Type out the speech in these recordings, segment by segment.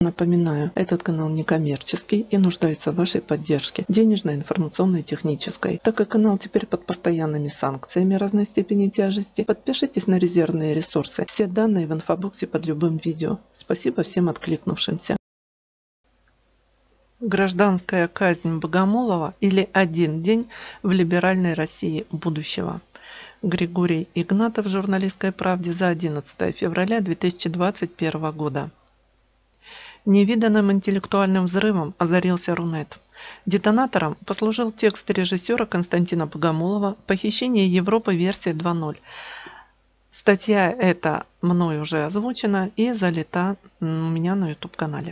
напоминаю, этот канал некоммерческий и нуждается в вашей поддержке, денежной, информационной, технической. Так как канал теперь под постоянными санкциями разной степени тяжести, подпишитесь на резервные ресурсы. Все данные в инфобоксе под любым видео. Спасибо всем откликнувшимся. Гражданская казнь Богомолова или один день в либеральной России будущего. Григорий Игнатов в «Журналистской правде» за 11 февраля 2021 года. Невиданным интеллектуальным взрывом озарился Рунет. Детонатором послужил текст режиссера Константина Богомолова «Похищение Европы. Версия 2.0». Статья эта мной уже озвучена и залита у меня на YouTube-канале.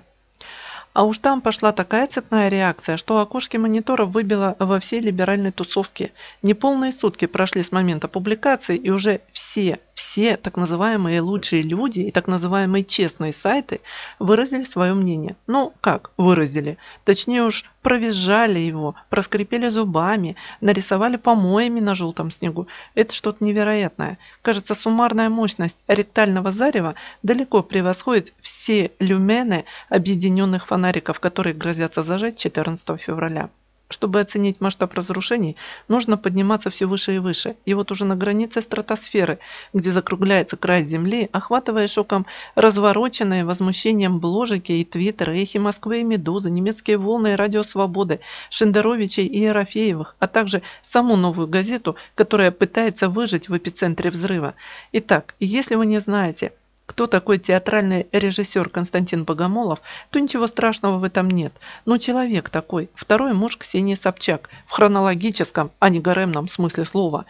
А уж там пошла такая цепная реакция, что окошки мониторов выбило во всей либеральной тусовке. Неполные сутки прошли с момента публикации, и уже все так называемые лучшие люди и так называемые честные сайты выразили свое мнение. Ну, как выразили? Точнее уж, провизжали его, проскрипели зубами, нарисовали помоями на желтом снегу. Это что-то невероятное. Кажется, суммарная мощность ректального зарева далеко превосходит все люмены объединенных фонариков, которые грозятся зажечь 14 февраля. Чтобы оценить масштаб разрушений, нужно подниматься все выше и выше. И вот уже на границе стратосферы, где закругляется край Земли, охватывая шоком развороченные возмущением бложики и твиттеры, эхи Москвы и Медузы, немецкие волны и радио Свободы, Шендеровичей и Ерофеевых, а также саму Новую газету, которая пытается выжить в эпицентре взрыва. Итак, если вы не знаете, кто такой театральный режиссер Константин Богомолов, то ничего страшного в этом нет. Но человек такой, второй муж Ксении Собчак, в хронологическом, а не гаремном смысле слова,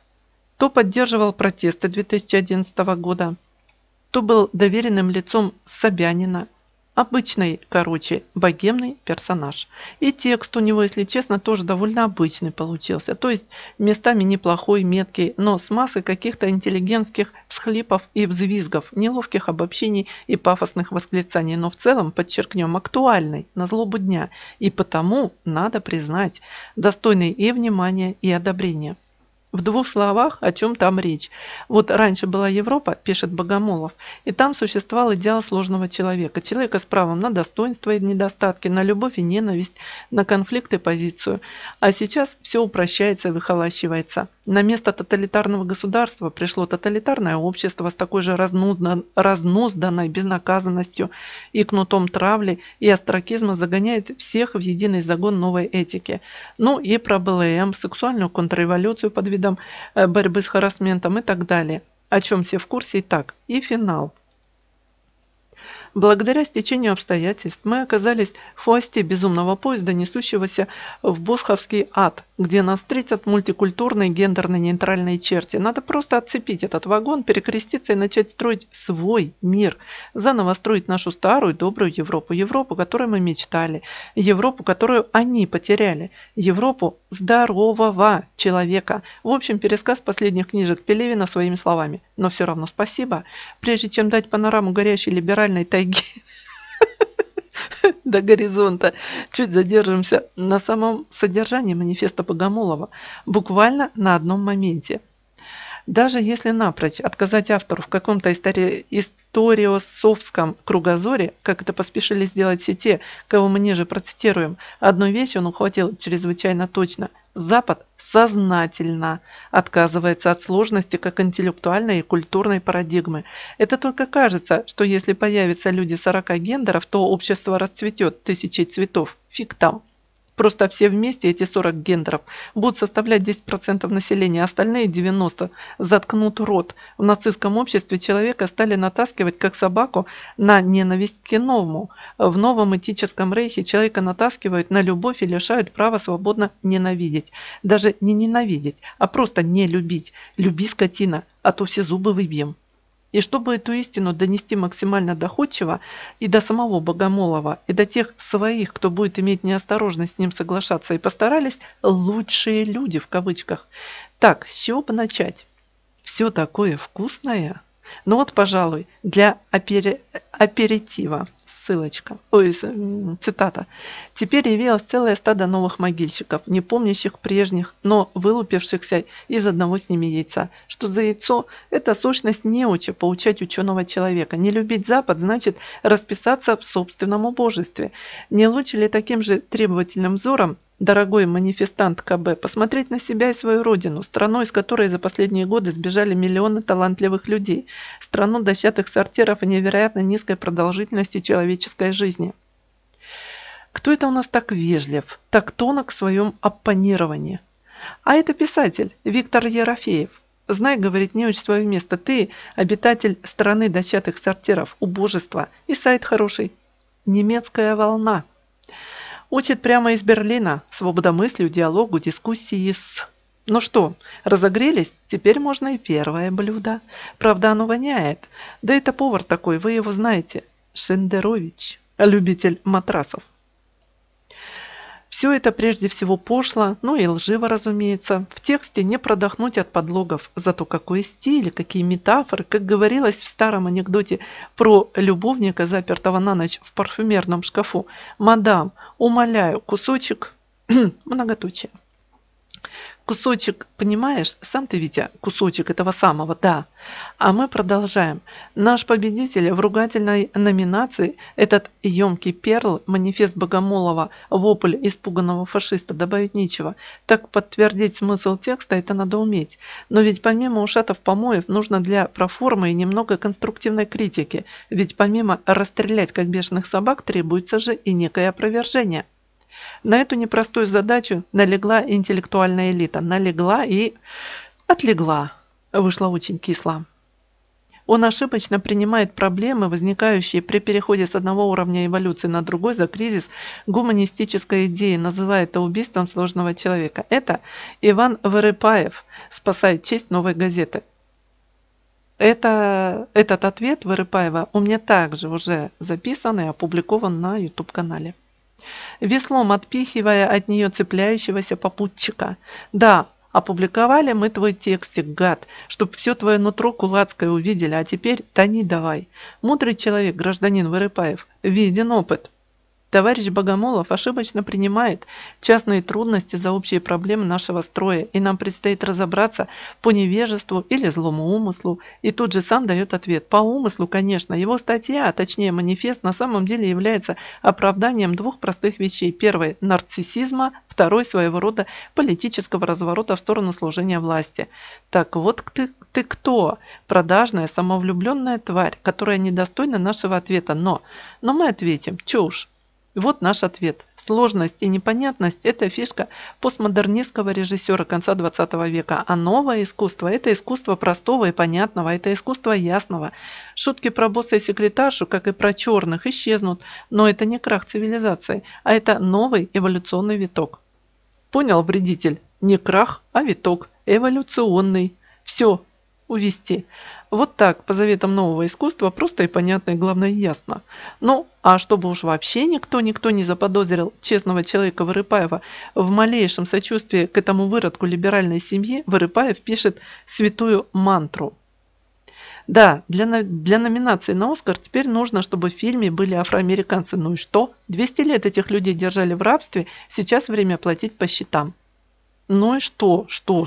то поддерживал протесты 2011 года, то был доверенным лицом Собянина. Обычный, богемный персонаж. И текст у него, если честно, тоже довольно обычный получился. То есть местами неплохой, меткий, но с массой каких-то интеллигентских всхлипов и взвизгов, неловких обобщений и пафосных восклицаний. Но в целом, подчеркнем, актуальный, на злобу дня. И потому, надо признать, достойный и внимания, и одобрения. В двух словах, о чем там речь. Вот раньше была Европа, пишет Богомолов, и там существовал идеал сложного человека. Человека с правом на достоинство и недостатки, на любовь и ненависть, на конфликт и позицию. А сейчас все упрощается и выхолащивается. На место тоталитарного государства пришло тоталитарное общество с такой же разнузданной безнаказанностью и кнутом травли и остракизма загоняет всех в единый загон новой этики. Ну и про БЛМ, сексуальную контрреволюцию под видом борьбы с харассментом и так далее, о чем все в курсе и так. И финал. Благодаря стечению обстоятельств мы оказались в хвосте безумного поезда, несущегося в Босховский ад, где нас встретят мультикультурные гендерно-нейтральные черти. Надо просто отцепить этот вагон, перекреститься и начать строить свой мир. Заново строить нашу старую добрую Европу. Европу, которой мы мечтали. Европу, которую они потеряли. Европу здорового человека. В общем, пересказ последних книжек Пелевина своими словами. Но все равно спасибо. Прежде чем дать панораму горящей либеральной тайги до горизонта, чуть задержимся на самом содержании манифеста Богомолова, буквально на одном моменте. Даже если напрочь отказать автору в каком-то историосовском кругозоре, как это поспешили сделать все те, кого мы ниже процитируем, одну вещь он ухватил чрезвычайно точно. Запад сознательно отказывается от сложности как интеллектуальной и культурной парадигмы. Это только кажется, что если появятся люди 40 гендеров, то общество расцветет тысячей цветов. Фиг там. Просто все вместе, эти 40 гендеров, будут составлять 10% населения, остальные 90% заткнут рот. В нацистском обществе человека стали натаскивать как собаку на ненависть к иному. В новом этическом рейхе человека натаскивают на любовь и лишают права свободно ненавидеть. Даже не ненавидеть, а просто не любить. Люби, скотина, а то все зубы выбьем. И чтобы эту истину донести максимально доходчиво и до самого Богомолова, и до тех своих, кто будет иметь неосторожность с ним соглашаться, и постарались «лучшие люди» в кавычках. Так, с чего бы начать? Все такое вкусное. Ну вот, пожалуй, для аперитива. Ссылочка. Ой, цитата. «Теперь явилось целое стадо новых могильщиков, не помнящих прежних, но вылупившихся из одного с ними яйца. Что за яйцо? Это сущность неуча поучать ученого человека. Не любить Запад значит расписаться в собственном убожестве. Не лучше ли таким же требовательным взором, дорогой манифестант КБ, посмотреть на себя и свою родину, страну, из которой за последние годы сбежали миллионы талантливых людей, страну дощатых сортиров и невероятно низкой продолжительности человеческой жизни? Кто это у нас так вежлив, так тонок в своем оппонировании? А это писатель Виктор Ерофеев. Знай, говорит, неуч свое место. Ты обитатель страны дощатых сортиров, убожества. И сайт хороший. Немецкая волна. Учит прямо из Берлина свободомыслию, диалогу, дискуссии с... Ну что, разогрелись? Теперь можно и первое блюдо. Правда, оно воняет. Да это повар такой, вы его знаете. Шендерович, любитель матрасов. Все это прежде всего пошло, ну и лживо, разумеется. В тексте не продохнуть от подлогов. Зато какой стиль, какие метафоры. Как говорилось в старом анекдоте про любовника, запертого на ночь в парфюмерном шкафу. «Мадам, умоляю, кусочек...» Многоточие. Кусочек, понимаешь, сам ты, Витя, кусочек этого самого, да. А мы продолжаем. Наш победитель в ругательной номинации, этот емкий перл, манифест Богомолова, вопль испуганного фашиста, добавить нечего. Так подтвердить смысл текста это надо уметь. Но ведь помимо ушатов помоев нужно для проформы и немного конструктивной критики. Ведь помимо расстрелять как бешеных собак требуется же и некое опровержение. На эту непростую задачу налегла интеллектуальная элита. Налегла и отлегла. Вышло очень кисло. Он ошибочно принимает проблемы, возникающие при переходе с одного уровня эволюции на другой за кризис гуманистической идеи, называя это убийством сложного человека. Это Иван Вырыпаев спасает честь «Новой газеты». Этот ответ Вырыпаева у меня также уже записан и опубликован на YouTube-канале. Веслом отпихивая от нее цепляющегося попутчика. Да, опубликовали мы твой текстик, гад, чтоб все твое нутро кулацкое увидели, а теперь тони давай. Мудрый человек, гражданин Вырыпаев, виден опыт. Товарищ Богомолов ошибочно принимает частные трудности за общие проблемы нашего строя, и нам предстоит разобраться по невежеству или злому умыслу, и тут же сам дает ответ. По умыслу, конечно, его статья, а точнее манифест, на самом деле является оправданием двух простых вещей. Первый – нарциссизма, второй – своего рода политического разворота в сторону служения власти. Так вот ты кто? Продажная, самовлюбленная тварь, которая недостойна нашего ответа. Но мы ответим, чё уж. Вот наш ответ. Сложность и непонятность – это фишка постмодернистского режиссера конца 20 века. А новое искусство – это искусство простого и понятного, это искусство ясного. Шутки про босса и секретаршу, как и про черных, исчезнут. Но это не крах цивилизации, а это новый эволюционный виток. Понял, вредитель? Не крах, а виток. Эволюционный. Все. Увести. Вот так, по заветам нового искусства, просто и понятно, и главное ясно. Ну, а чтобы уж вообще никто не заподозрил честного человека Вырыпаева в малейшем сочувствии к этому выродку либеральной семьи, Вырыпаев пишет святую мантру. Да, для номинации на «Оскар» теперь нужно, чтобы в фильме были афроамериканцы. Ну и что? 200 лет этих людей держали в рабстве, сейчас время платить по счетам. Ну и что?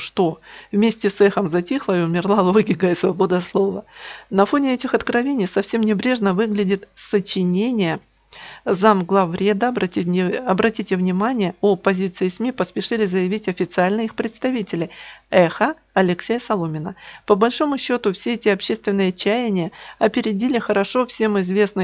Вместе с эхом затихла и умерла логика и свобода слова. На фоне этих откровений совсем небрежно выглядит сочинение замглавреда. Обратите внимание, о позиции СМИ поспешили заявить официально их представители. Эхо Алексея Соломина. По большому счету все эти общественные чаяния опередил хорошо вам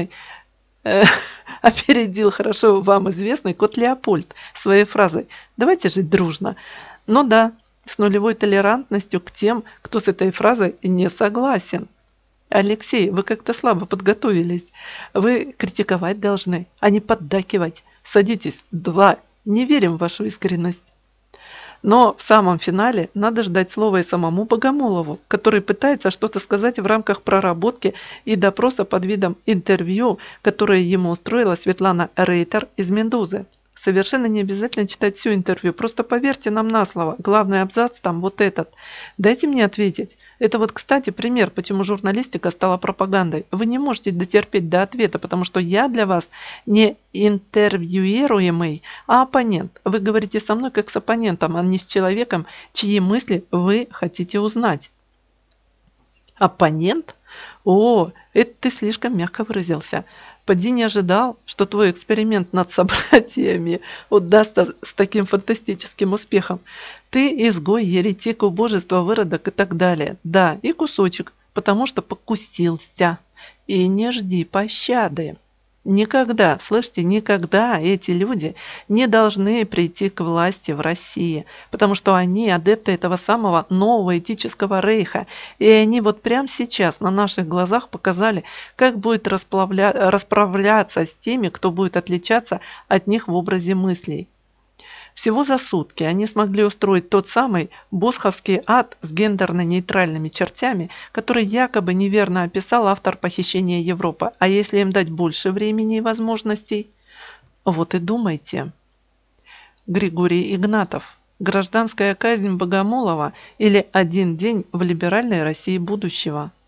известный кот Леопольд своей фразой «Давайте жить дружно». Ну да, с нулевой толерантностью к тем, кто с этой фразой не согласен. Алексей, вы как-то слабо подготовились. Вы критиковать должны, а не поддакивать. Садитесь, 2. Не верим в вашу искренность. Но в самом финале надо ждать слова и самому Богомолову, который пытается что-то сказать в рамках проработки и допроса под видом интервью, которое ему устроила Светлана Рейтер из «Медузы». Совершенно не обязательно читать всю интервью. Просто поверьте нам на слово. Главный абзац там вот этот. Дайте мне ответить. Это вот, кстати, пример, почему журналистика стала пропагандой. Вы не можете дотерпеть до ответа, потому что я для вас не интервьюируемый, а оппонент. Вы говорите со мной как с оппонентом, а не с человеком, чьи мысли вы хотите узнать. Оппонент? О, это ты слишком мягко выразился. Поди не ожидал, что твой эксперимент над собратьями удастся с таким фантастическим успехом. Ты изгой, еретик, убожество, выродок и так далее. Да, и кусочек, потому что покусился. И не жди пощады. Никогда, слышите, никогда эти люди не должны прийти к власти в России, потому что они адепты этого самого нового этического рейха, и они вот прямо сейчас на наших глазах показали, как будет расправляться с теми, кто будет отличаться от них в образе мыслей. Всего за сутки они смогли устроить тот самый босховский ад с гендерно-нейтральными чертями, который якобы неверно описал автор «Похищения Европы». А если им дать больше времени и возможностей? Вот и думайте. Григорий Игнатов. Гражданская казнь Богомолова или один день в либеральной России будущего.